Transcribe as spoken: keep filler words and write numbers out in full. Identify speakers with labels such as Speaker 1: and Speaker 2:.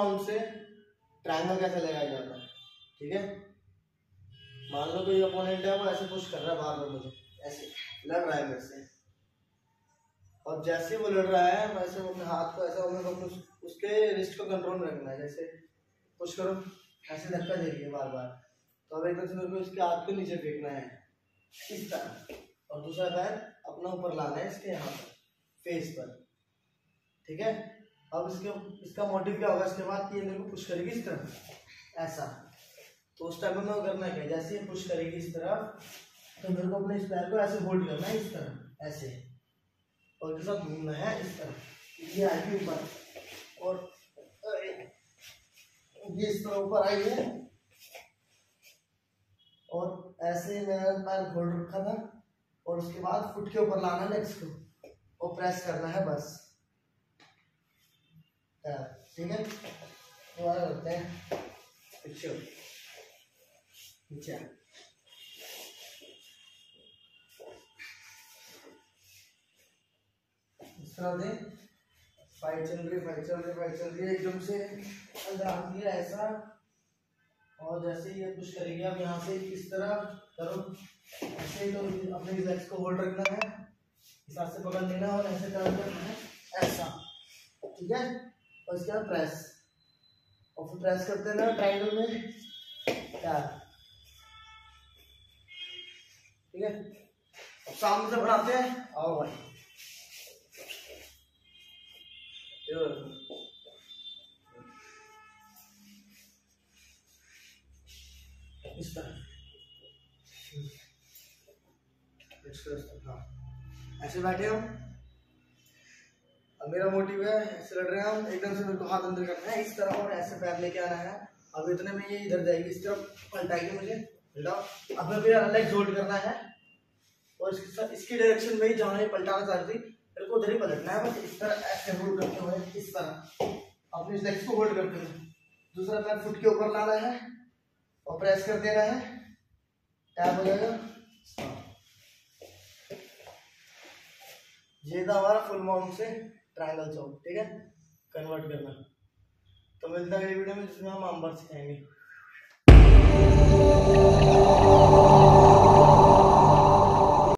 Speaker 1: Mount से triangle कैसे लगाया जाता है। ठीक है, मान लो कोई अपोनेंट है, वो ऐसे पुश कर रहा है बार बार, मुझे ऐसे लड़ रहा है मेरे से, और जैसे वो लड़ रहा है वैसे वो अपने हाथ को ऐसा होगा तो उसके रिस्ट को कंट्रोल में रखना है। जैसे पुश करो, ऐसे धक्का देगी बार बार, तो अब एक तरह से मेरे को इसके हाथ को नीचे फेंकना है इस तरह, और दूसरा पैर अपना ऊपर लाना है इसके यहाँ पर, फेस पर। ठीक है, अब इसके इसका मोटिव क्या होगा, इसके बाद ये मेरे को पुश करेगी इस तरह ऐसा, तो उस टाइम में करना क्या, जैसे ये पुश करेगी इस तरह, तो मेरे को अपने इस पैर को ऐसे होल्ड करना है इस तरह ऐसे, और इसके साथ घूमना है इस तरह, ये आएगी ऊपर, और ये इस तरह ऊपर आई है, और ऐसे मेरा पैर होल्ड रखा था, और उसके बाद फुट के ऊपर लाना है लेग्स को, और प्रेस करना है बस। ठीक है, दोबारा करते हैं, पीछे नीचे, इस तरह से फाइट चल रही फाइट चल रही फाइट चल रही है, एकदम से अंदर आ दिया ऐसा, और जैसे ये पुश करेगी आप यहाँ से इस तरह करो ऐसे, तो अपने लेग्स को होल्ड रखना है, इस हाथ से पकड़ लेना और ऐसे टर्न करना है ऐसा। ठीक है, और इसके बाद प्रेस, और फिर प्रेस करते ना ट्रायंगल में क्या। ठीक है, अब सामने से बढ़ाते हैं, आओ भाई, इस तरह हाँ, ऐसे बैठे हम। अब मेरा मोटिव है, ऐसे लड़ रहे हैं हम, एकदम से मेरे को हाथ अंदर करना है इस तरह, और ऐसे पैर लेके आना है। अब इतने में ये इधर जाएगी, इस तरफ पलटाएगी मुझे, अब मैं मेरा लेग होल्ड करना है, और इसके साथ इसकी डायरेक्शन में ही जहाँ ये पलटाना चाहती मेरे को उधर ही पलटना है, बस इस तरह ऐसे होल्ड करते हुए, इस तरह अपने लेग्स को होल्ड करते हुए, दूसरा पैर फुट के ऊपर लाना है और प्रेस कर देना है, टैप हो जाएगा। ये था हमारा फुल माउंट से ट्रायंगल चौक। ठीक है, कन्वर्ट करना। तो मिलता है अगली वीडियो में जिसमें हम आर्मबार सिखाएंगे।